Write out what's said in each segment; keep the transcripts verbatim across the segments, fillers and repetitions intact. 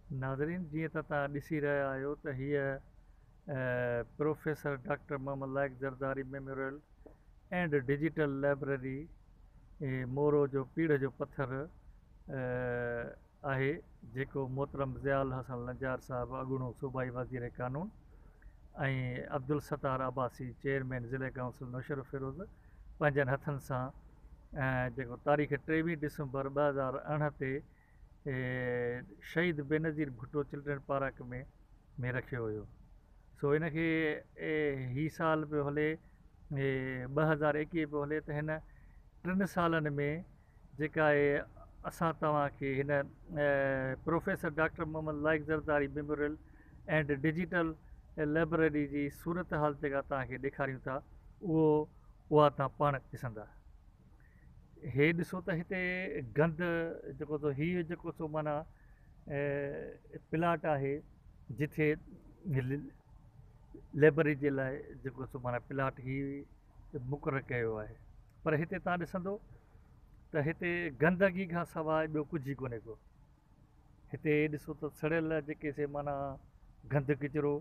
नाज़रीन, जीअं त तव्हां ॾिसी रहिया आहियो त हीअ professor doctor Mohammad Laiq Zardari memorial and digital library Moro जो पीढ़ जो पत्थर आहे, जेको मोहतरम ज़ियाउल हसन नजार साहब अॻूणो सूबाई वज़ीर क़ानून ऐं अब्दुल सत्तार अब्बासी चेयरमैन ज़िले काउंसिल नौशर फिरोज़ पंहिंजनि हथनि सां जेको तारीख़ टेवीह डिसंबर ॿ हज़ार अरिड़हं ते शहीद बेनज़ीर भुट्टो चिल्ड्रन पार्क में में रखियो हुयो। सो इनखे ही साल पियो हले, ॿ हज़ार एकवीह पियो हले, त हिन टिनि सालनि में जेका आहे असां तव्हांखे हिन professor doctor Mohammad Laiq Zardari memorial and digital library जी सूरत हाल जेका तव्हांखे ॾेखारियूं था, उहो उहा तव्हां पाण ॾिसंदा। हे ॾिसो त हिते गंद जेको सो हीअ जेको सो माना प्लाट आहे जिथे लाइब्रेरी जे लाइ जेको सो माना प्लाट ही मुक़ररु कयो आहे, पर हिते तव्हां ॾिसंदो त हिते गंदगी खां सवाइ ॿियो कुझु ई कोन्हे को। हिते ॾिसो त सड़ियल जेके से माना गंद किचिरो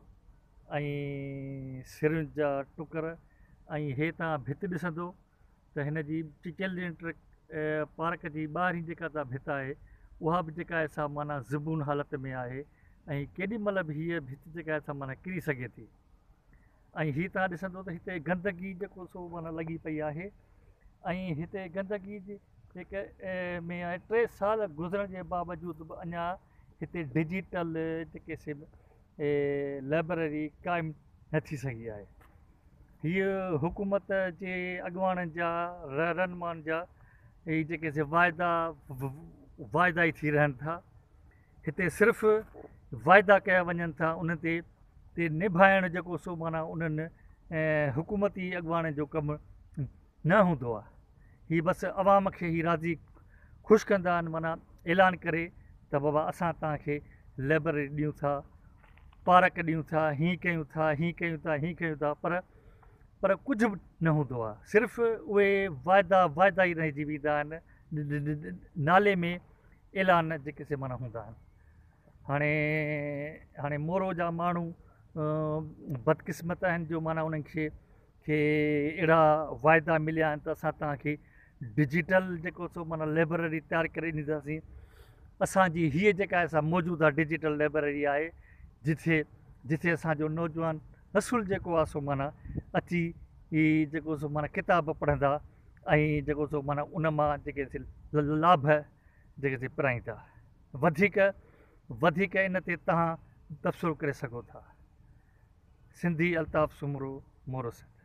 ऐं सिरियुनि जा टुकर, ऐं हे तव्हां भित ॾिसंदो त हिन जी चिल्ड्रन पार्क जी ॿाहिरीं जेका तव्हां भित आहे उहा बि जेका आहे सा माना ज़िबून हालत में आहे, ऐं केॾी महिल बि हीअ भित जेका आहे सा माना किरी सघे थी। ऐं हीअ तव्हां ॾिसंदो त हिते गंदगी जेको सो माना लॻी पई आहे, ऐं हिते गंदगी जी जेके में आहे टे साल गुज़रण जे बावजूदि बि अञा हिते डिजिटल जेके से लाइब्रेरी क़ाइमु न थी सघी आहे। हीअ हुकूमत जे अॻुवाणनि जा रहनुमानि जा ही जेके से वाइदा वाइदा ई थी रहनि था। हिते सिर्फ़ु वाइदा कया वञनि था, उन ते ते निभाइण जेको सो माना उन्हनि हुकूमती अॻुवाणनि जो कमु न हूंदो आहे। हीअ बसि अवाम खे ई राज़ी ख़ुशि कंदा आहिनि, माना ऐलान करे त बाबा असां तव्हांखे लाइब्रेरी ॾियूं था, पार्क ॾियूं था, हीअं कयूं था, हीअं कयूं था, हीअं कयूं था, पर पर कुझु बि न हूंदो आहे। सिर्फ़ु उहे वाइदा वाइदा ई रहिजी वेंदा आहिनि, नाले में ऐलान जेके से माना हूंदा आहिनि। हाणे हाणे मोरो जा माण्हू बदकिस्मत आहिनि जो माना उन्हनि खे खे अहिड़ा वाइदा मिलिया आहिनि त असां तव्हांखे डिजिटल जेको सो माना लाइब्रेरी तयारु करे ॾींदासीं। असांजी हीअ जेका आहे सा मौजूदा डिजिटल लाइब्रेरी आहे, जिथे जिथे असांजो नौजवान नसुल जेको आहे सो माना अची ही जेको सो माना किताब पढ़ंदा ऐं जेको सो माना उन मां जेके लाभ जेके से पिराईंदा। वधीक वधीक इन ते तव्हां तबसरो करे सघो था। सिंधी अल्ताफ़ सुमरो मोरस।